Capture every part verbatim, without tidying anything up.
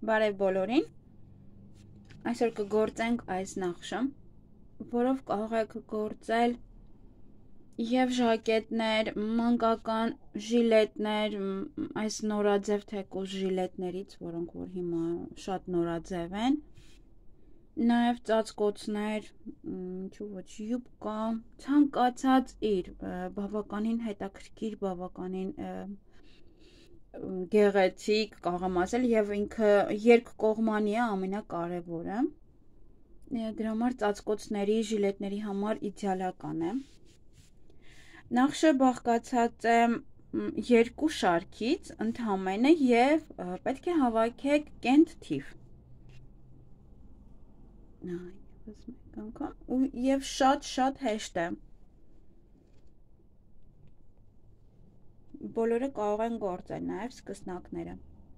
Բարև բոլորին, այսօր կգործենք այս նախշը, որով կարող եք գործել և ժակետներ, մանկական ժիլետներ, այս նորաձև թեկուզ ժիլետներից, որոնք որ հիմա շատ նորաձև են, նաև ծածկոցներ, ինչու ոչ յուբկա, ցանկացած իր բավականին հետաքրքիր, բավականին գեղեցիկ, կարող եմ ասել, և ինքը երկկողմանի է, ամենակարևորը, դրա համար ծածկոցների, ժիլետների համար իդեալական է։ Նախշը բաղկացած է երկու շարքից ընդամենը և պետք է հավաքեք կենտ թիվ։ Եվ շատ-շատ հեշտ է։ Բոլորը կարող են գործել, նաև սկսնակները։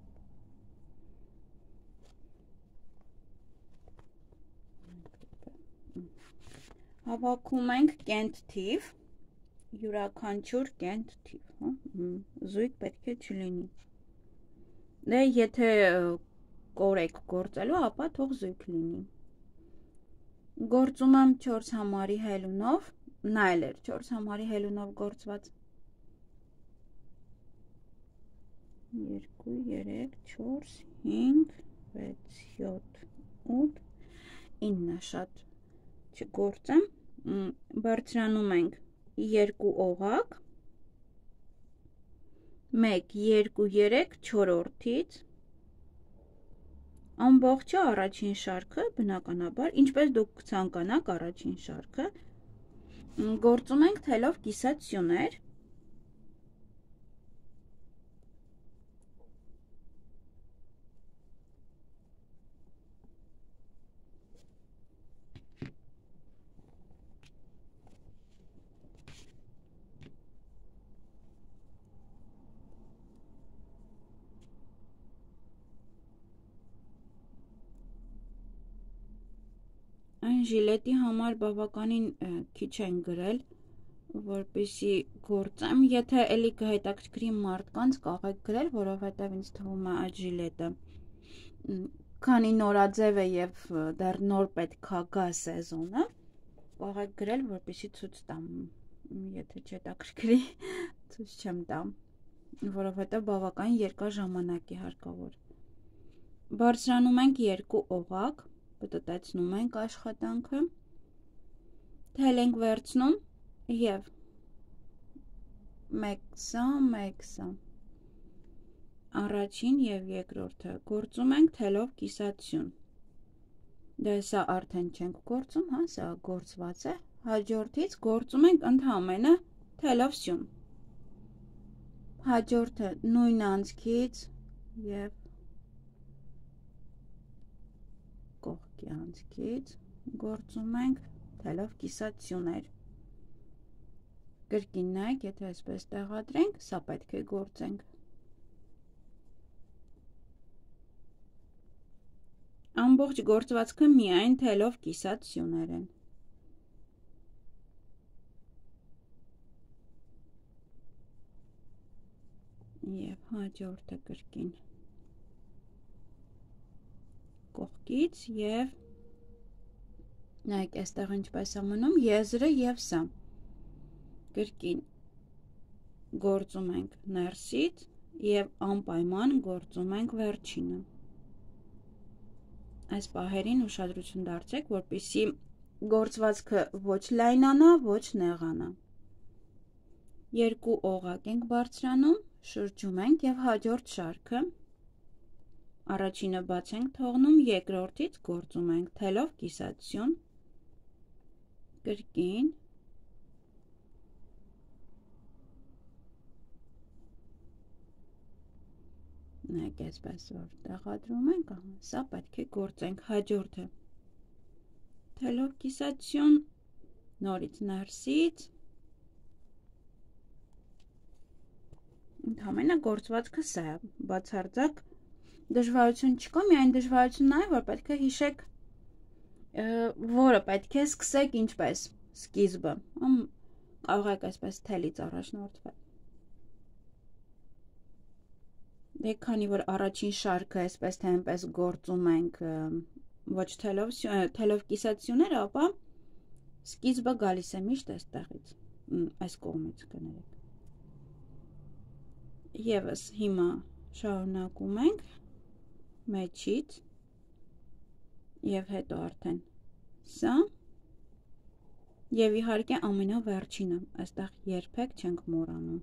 Հավաքում ենք կենտ թիվ, յուրաքանչյուր կենտ թիվ, զույգ պետք է չլինի։ Դե եթե կոր եք գործելու, ապա թող զույգ լինի։ Գործում եմ չորս համարի հելունով, նայել էր չորս համարի հելունով գործված։ երկու, երեք, չորս, հինգ, վեց, յոթ, ութ, ինը, շատ չգործեմ, բարձրանում ենք երկու օղակ, մեկ, երկու, երեք, չորրորդից, ամբողջը առաջին շարքը, բնականաբար, ինչպես դուք ցանկանաք առաջին շարքը, գործում ենք թելով կիսատ սյուներ, այն ժիլետի համար բավականին քիչ են գրել, որպեսզի գործեմ, եթե էլի կհետաքրքրի մարդկանց կարող եք գրել, որովհետև ինձ թվում է այդ ժիլետը քանի նորաձև է և դեռ նոր պետք է գա սեզոնը, կարող եք գրել, որպեսզի ցույց տամ, եթե չհետաքրքրի, ցույց չեմ տա, որովհետև բավականին երկար ժամանակ է հարկավոր։ Բարձրանում ենք երկու օղակ, պտտեցնում ենք աշխատանքը, թել ենք վերցնում և մեկ սա, մեկ սա, առաջին և երկրորդը գործում ենք թելով կիսատ սյուն, դե սա արդեն չենք գործում, հա, սա գործված է, հաջորդից գործում ենք ընդամենը թելով սյուն, հաջորդը նույն անցքից և կողքի անցքից գործում ենք թելով կիսատ սյուներ, կրկին նայեք, եթե այսպես տեղադրենք, սա պետք է գործենք, ամբողջ գործվածքը միայն թելով կիսատ սյուներ են, և հաջորդը կրկին կողքից և նայեք այստեղ ինչպես է մնում եզրը և սա, կրկին գործում ենք ներսից և անպայման գործում ենք վերջինը, այս պահերին ուշադրություն դարձրեք, որպեսզի գործվածքը ոչ լայնանա, ոչ նեղանա, երկու օղակ ենք բարձրանում, շրջում ենք և հաջորդ շարքը, առաջինը բաց ենք թողնում, երկրորդից գործում ենք թելով կիսատ սյուն, կրկին, նայեք այսպես որ տեղադրում ենք, սա պետք է գործենք, հաջորդը թելով կիսատ սյուն, նորից ներսից, ընդամենը գործվածքը սա է, բացարձակ դժվարություն չկա, միայն դժվարությունն այն, որ պետք է հիշեք, որը պետք է սկսեք ինչպես, սկիզբը, կարող եք այսպես թելից առաջնորդվել։ Դե քանի որ առաջին շարքը այսպես թե այնպես գործում ենք ոչ թելով թելով կիսացիուներ, ապա սկիզբը գալիս է միշտ այստեղից, այս կողմից կներեք։ Եվս հիմա շարունակում ենք մեջից եւ հետո արդեն սա եւ իհարկե ամենավերջինը, այստեղ երբեք չենք մոռանում։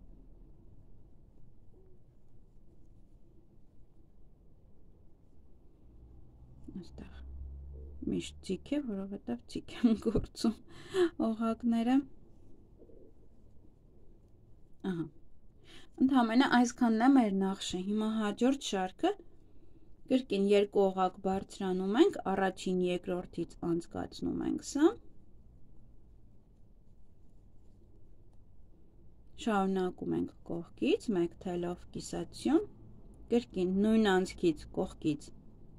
Այստեղ միշտ ծիք է, որովհետև ծիք եմ գործում օղակները։ Ահա։ Ընդհանրապես այսքանն է մեր նախշը։ Հիմա հաջորդ շարքը կրկին երկու օղակ բարձրանում ենք, առաջին երկրորդից անցկացնում ենք սա։ Շարունակում ենք կողքից, մեկ թելով կիսացիուն, կրկին նույն անցքից կողքից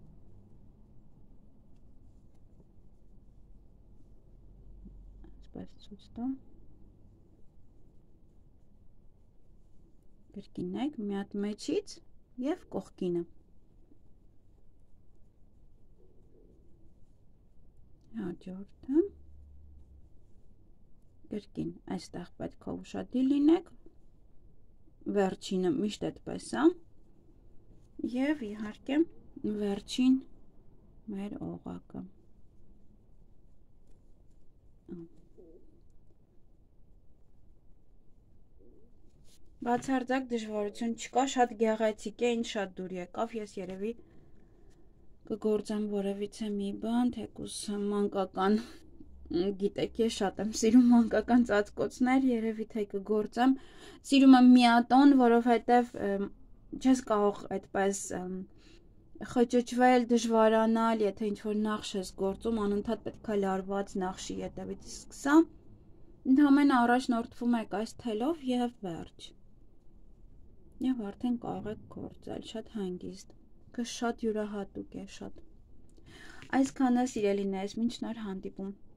ցույց տամ։ Կրկինեք մի հատ մեջից եւ կողքինը։ Հաջորդը կրկին այստեղ պետք է ուշադիր լինեք, վերջինը միշտ այդպես է եւ իհարկե վերջին մեր օղակը։ Բացարձակ դժվարություն չկա, շատ գեղեցիկ է, ինչ շատ դուր եկավ, ես երևի կգործեմ որևիցե մի բան, թեկուզ մանկական, գիտեք, ես շատ եմ սիրում մանկական ծածկոցներ, երևի թե կգործեմ, սիրում եմ միատոն, որովհետև չես կարող այդպես խճճվել, դժվարանալ, եթե ինչ-որ նախշ ես գործում, անընդհատ պետք է լարված նախշի ետևից սկսա, ընդհանրապես առաջնորդվում եք այս թելով եւ վերջ։ Եվ արդեն կարող եք գործել շատ հանգիստ, կը շատ յուրահատուկ է, շատ։ Այսքանը սիրելիներս, մինչ նոր հանդիպում։